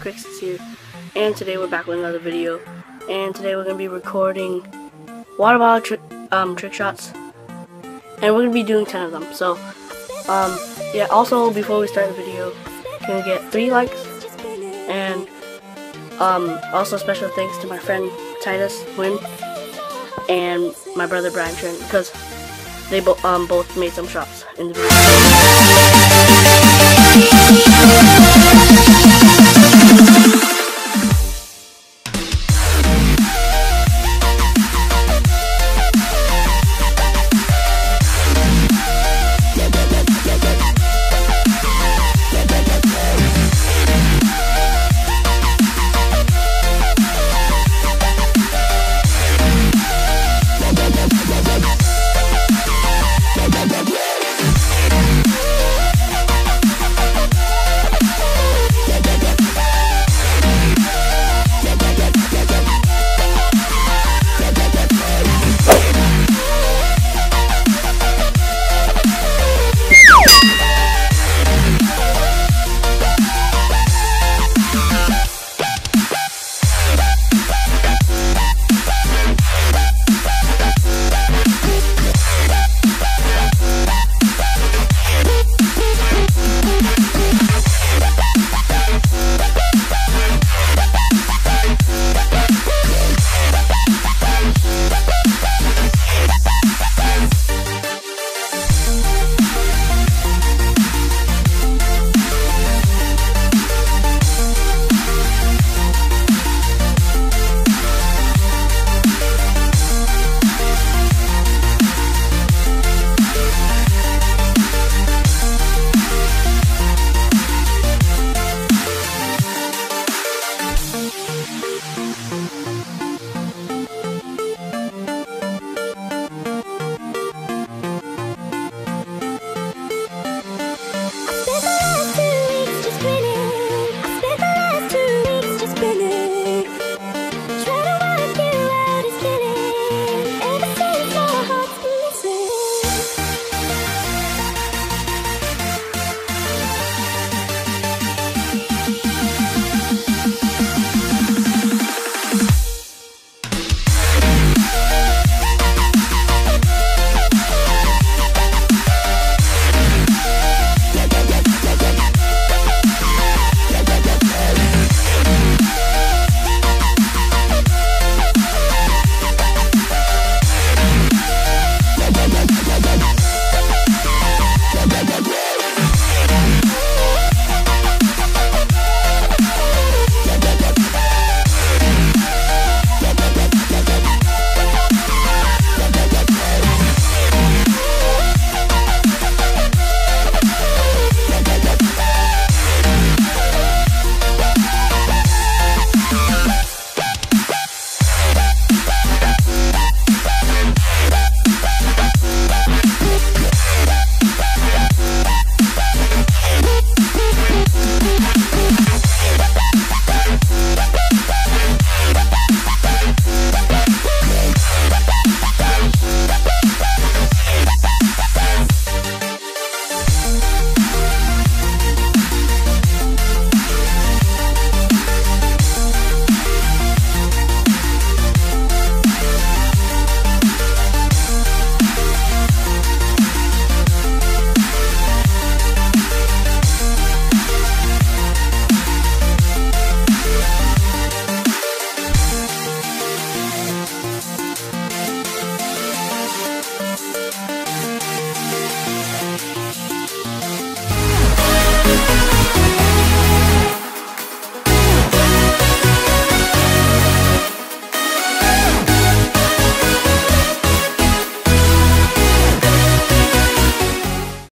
Kryxus here, and today we're back with another video. And today we're going to be recording water bottle trick shots, and we're going to be doing 10 of them. So, yeah, also before we start the video, can we get 3 likes? And also special thanks to my friend Titus Wynn and my brother Brian Trent, because they both made some shots in the video.